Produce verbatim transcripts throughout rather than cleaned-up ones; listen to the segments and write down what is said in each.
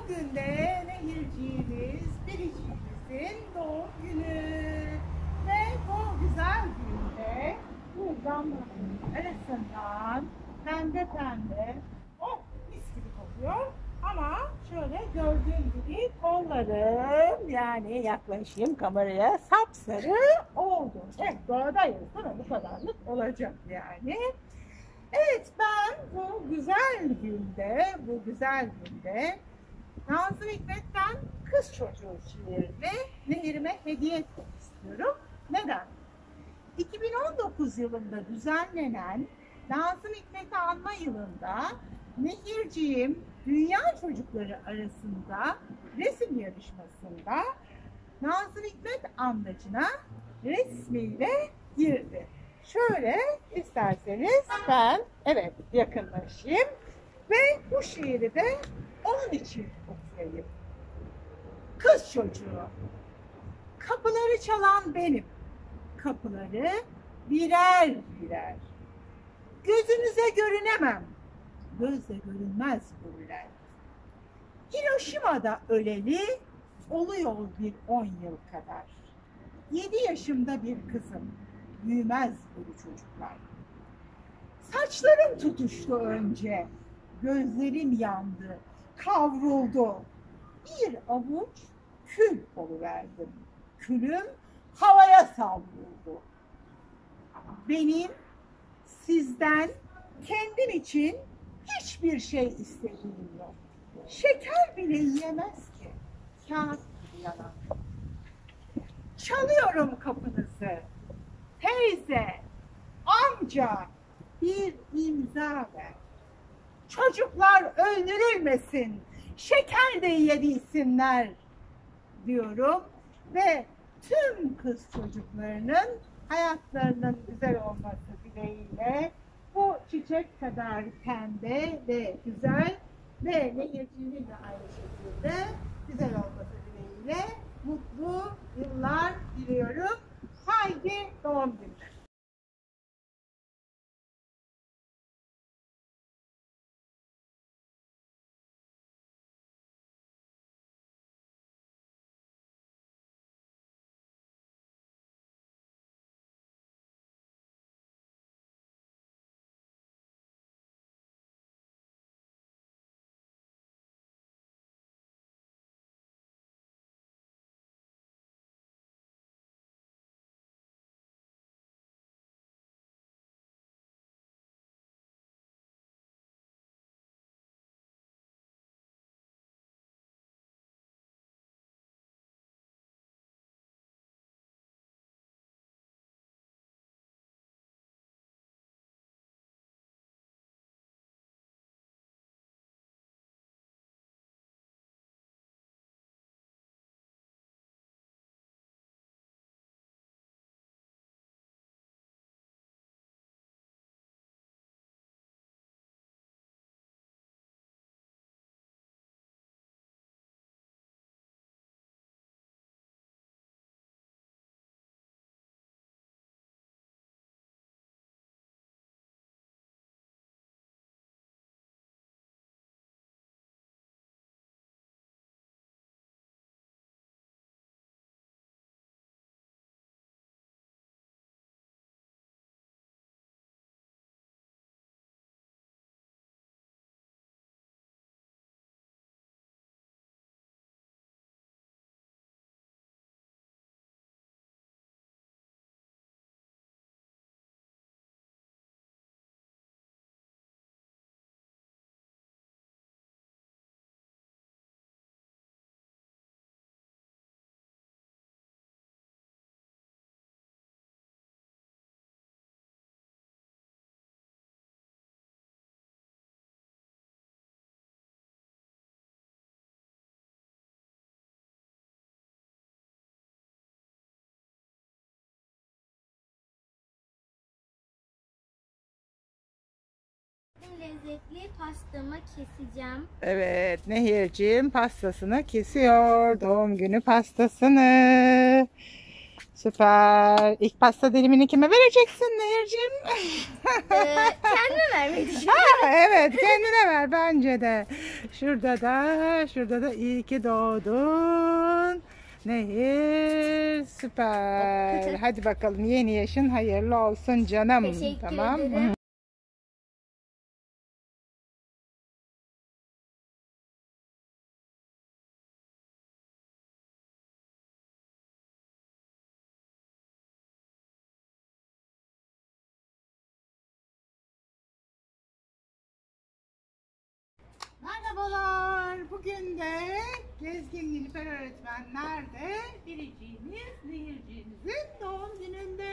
Bugün de Nehirciğimiz, biriciğimizin doğum günü. Ve bu güzel günde bu damlaların arasından pembe pembe, oh mis gibi kokuyor. Ama şöyle gördüğün gibi kollarım, yani yaklaşayım kameraya, sapsarı oldu. Evet, doğadayız değil mi? Bu kadarlık olacak yani. Evet, ben bu güzel günde, bu güzel günde Nazım Hikmet'ten Kız Çocuğu şiirini Nehir'ime hediye etmek istiyorum. Neden? iki bin on dokuz yılında düzenlenen Nazım Hikmet'i anma yılında Nehirciğim dünya çocukları arasında resim yarışmasında Nazım Hikmet amcacına resmiyle girdi. Şöyle isterseniz ben evet yakınlaşayım ve bu şiiri de onun için okuyayım. Kız çocuğu. Kapıları çalan benim. Kapıları birer birer. Gözünüze görünemem. Gözle görünmez buller. Hiroşima'da öleli oluyor bir on yıl kadar. Yedi yaşımda bir kızım. Büyümez bu çocuklar. Saçlarım tutuştu önce. Gözlerim yandı, kavruldu. Bir avuç kül oluverdim. Külüm havaya savruldu. Benim sizden kendim için hiçbir şey istediğim yok. Şeker bile yiyemez ki. Kağıt gibi yalan. Çalıyorum kapınızı. Teyze, amca, bir imza ver. Çocuklar öldürülmesin, şeker de yiyebilsinler diyorum ve tüm kız çocuklarının hayatlarının güzel olması dileğiyle bu çiçek kadar pembe ve güzel ve Nehirciğimin de aynı şekilde güzel olması dileğiyle mutlu yıllar diliyorum. Haydi doğum günü. Lezzetli pastamı keseceğim. Evet, Nehirciğim pastasını kesiyor. Doğum günü pastasını. Süper. İlk pasta dilimini kime vereceksin Nehir'cim? Ee, kendime vermeyi düşünüyorum. Ha, evet, kendine ver bence de. Şurada da, şurada da iyi ki doğdun. Nehir, süper. Hadi bakalım, yeni yaşın hayırlı olsun canım. Teşekkür Tamam. ederim. Merhabalar. Bugün de Gezgin Nilüfer öğretmen nerede? Biriciğimiz Nehirciğimizin doğum gününde.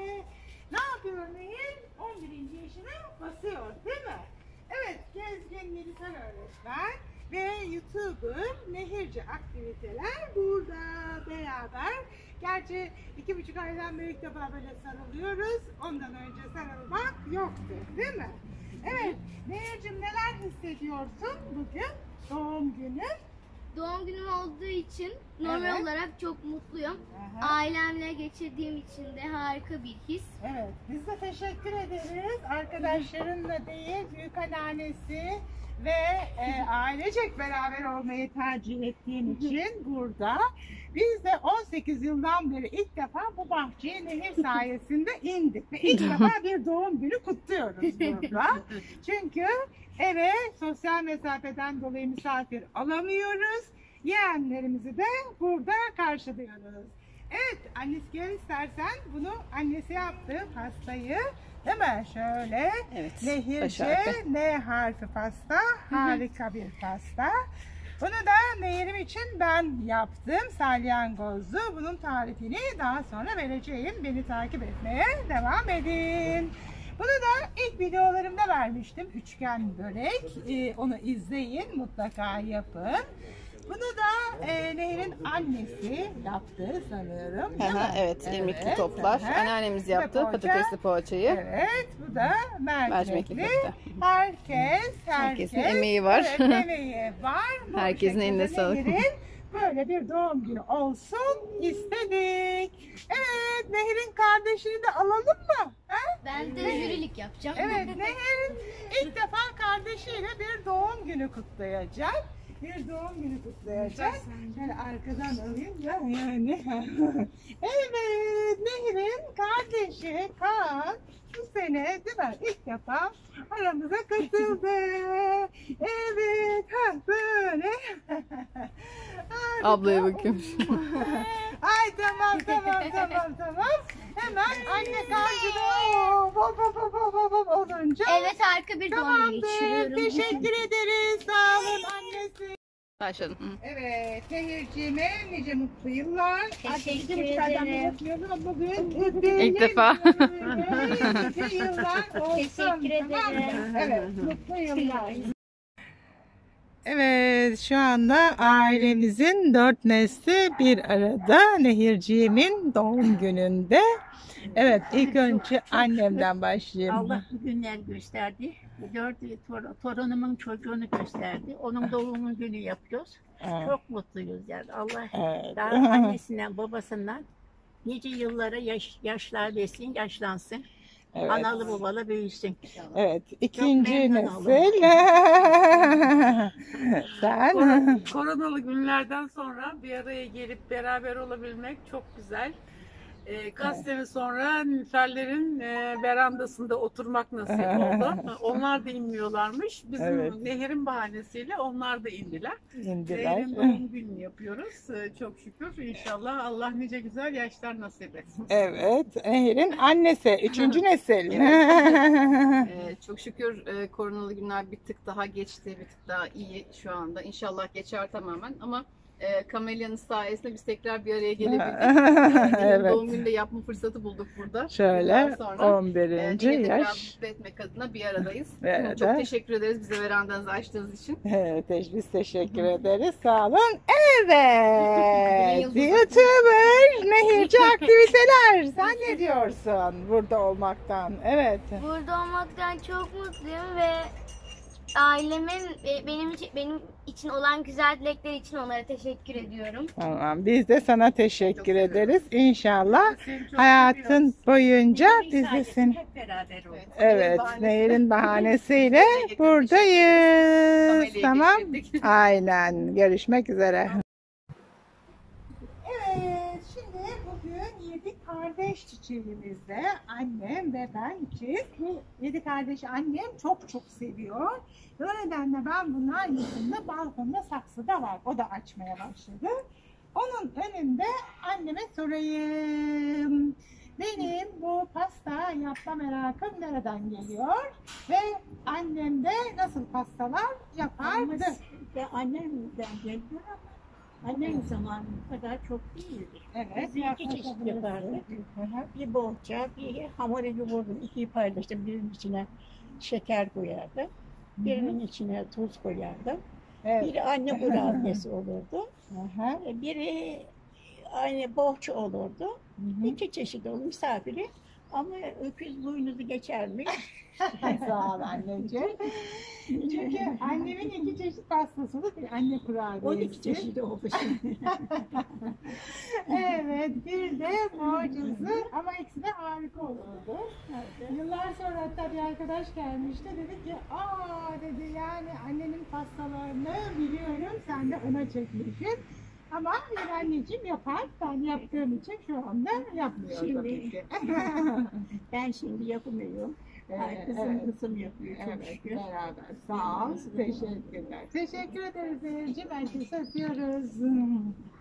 Ne yapıyor Nehir? on birinci yaşına basıyor değil mi? Evet, Gezgin Nilüfer öğretmen ve YouTuber Nehirci aktiviteler burada beraber. Gerçi iki buçuk aydan beri ilk defa böyle sarılıyoruz. Ondan önce sarılmak yoktu değil mi? Evet, Nehir'cim neler hissediyorsun bugün? Doğum günü. Doğum günüm olduğu için normal Evet. olarak çok mutluyum. Aha. Ailemle geçirdiğim için de harika bir his. Evet, biz de teşekkür ederiz. Arkadaşlarınla değil, büyük anneannesi ve e, ailecek beraber olmayı tercih ettiğin için burada. Biz de on sekiz yıldan beri ilk defa bu bahçeye Nehir sayesinde indik. Ve ilk defa bir doğum günü kutluyoruz burada. Çünkü eve sosyal mesafeden dolayı misafir alamıyoruz. Yeğenlerimizi de burada karşılıyoruz. Evet, annesi gel istersen bunu annesi yaptı pastayı. Değil mi? Şöyle. Evet. Nehirce baş harfi. N harfi pasta. Harika bir pasta. Bunu da Nehir'im için ben yaptım. Salyangozlu. Bunun tarifini daha sonra vereceğim. Beni takip etmeye devam edin. Bunu da ilk videolarımda vermiştim. Üçgen börek. Ee, onu izleyin. Mutlaka yapın. Bunu da e, Nehir'in annesi yaptı sanıyorum. değil mi? Aha, evet, irmikli toplar. aha. Anneannemiz Bu da yaptı poğaça. patatesli poğaçayı. Evet, bu da Mercimekli mercimekli. köfte. Herkes, herkes. Herkesin emeği var. Evet, emeği var. Bu Herkesin şekilde eline sağlık. Nehir'in böyle bir doğum günü olsun istedik. Evet, Nehir'in kardeşini de alalım mı? Ha? Ben de jürilik yapacağım. Evet, Nehir'in ilk defa kardeşiyle bir doğum günü kutlayacak. Bir doğum günü kutlayacak. Şöyle arkadan alayım ya yani. Evet, Nehir'in kardeşi Kaan bu sene değil mi? İlk defa aramıza katıldı. Evet, ha böyle. Harika. Ablaya bakıyorum. Ay tamam tamam tamam tamam. Hemen anne karşıda hop hop hop hop hop hop olunca. Evet, harika bir doğum günü Tamamdır. geçiriyorum. Teşekkür ederiz. Sağ olun annesi. Başladım. Evet. Evet, Nehir'cime nice mutlu yıllar. Teşekkür Artık iki aydan ederim. mutlu yıllar bugün. öpelim. İlk defa. Evet, nice yıllar olsun. Teşekkür Tamam mı? ederim. Evet, mutlu yıllar. Evet, şu anda ailemizin dört nesli bir arada Nehirciğimin doğum gününde. Evet, ilk önce annemden başlayayım. Allah bu günler gösterdi. Dört tor- torunumun çocuğunu gösterdi. Onun doğum günü yapıyoruz. Evet. Çok mutluyuz yani. Allah Evet. daha annesinden babasından nice yıllara yaş, yaşlar versin, yaşlansın. Evet. Analı babalı büyüsün. Evet, ikinci memnun nesil. Sen? Kor- Koronalı günlerden sonra bir araya gelip beraber olabilmek çok güzel. E, kaç sene sonra Nilüferlerin e, verandasında oturmak nasip oldu. Onlar da inmiyorlarmış. Bizim Evet. Nehir'in bahanesiyle onlar da indiler. İndiler. Nehir'in doğum gününü yapıyoruz. E, çok şükür. İnşallah Allah nice güzel yaşlar nasip etsin. Evet, Nehir'in annesi, üçüncü nesil. Ee, çok şükür e, koronalı günler bir tık daha geçti, bir tık daha iyi şu anda. İnşallah geçer tamamen ama e, Kamelya'nın sayesinde biz tekrar bir araya gelebildik. Ee, Evet. Doğum günü de yapma fırsatı bulduk burada. Şöyle Yıllar sonra. on birinci Ee, Nehir'i de biraz yaş. mutlu etmek adına bir aradayız. Evet. Çok teşekkür ederiz bize verandanızı açtığınız için. Evet, biz teşekkür ederiz. Sağ olun. Evet, Yıldız. YouTuber Nehirci aktiviteler. Sen ne diyorsun burada olmaktan? Evet. Burada olmaktan çok mutluyum ve ailemin e, benim için, benim için olan güzel dilekleri için onlara teşekkür ediyorum. Tamam, biz de sana teşekkür Çok seviyorum. ederiz. İnşallah Seni çok hayatın seviyoruz. boyunca Nehir'in biz de sayesinde seni... hep beraber olduk. Evet, bahanesiyle- Nehir'in bahanesiyle getirdik. buradayız. Kamelya Tamam. geçirdik. Aynen. Görüşmek üzere. Evet, şimdi bugün yedi kardeş çiçeğimizde annem ve ben ikiz. Bu yedi kardeşi annem çok çok seviyor. O nedenle ben bunun aynısını balkonda saksıda var. O da açmaya başladı. Onun önünde anneme sorayım. Benim bu pasta yapma merakım nereden geliyor? Ve annem de nasıl pastalar yapardı? Ve annemden geliyor ama annem zamanı bu kadar çok değildi. Evet. Biz iki çeşit yapardık. Bir bohça, bir hamur yoğurdum. İkiyi paylaştım. Birinin içine şeker koyardım. Birinin içine tuz koyardım. Evet. Biri anne kurabiyesi olurdu. Aha. Biri aynı bohça olurdu. Hı hı. İki çeşit olur misafiri. Ama öküz boynuzu geçermiş. Sağ ol anneciğim. Çünkü annemin iki çeşit pastası var. Bir anne kurabiyesi. on iki çeşit oldu şimdi. Evet, bir de mucizli ama ikisi de harika olurdu. Yıllar sonra hatta bir arkadaş gelmişti, dedi ki aa dedi, yani annenin pastalarını biliyorum, sen de ona çekmişsin. Ama bir anneciğim yapar, ben yaptığım için şu anda yapmıyorum Şimdi- tabii ki. Ben şimdi yapamıyorum. Evet, Kızım evet. kızım yapıyor çok Evet, şükür. beraber. Sağ ol, teşekkürler. Teşekkür ederiz Zeynep'ciğim, herkese öpüyoruz.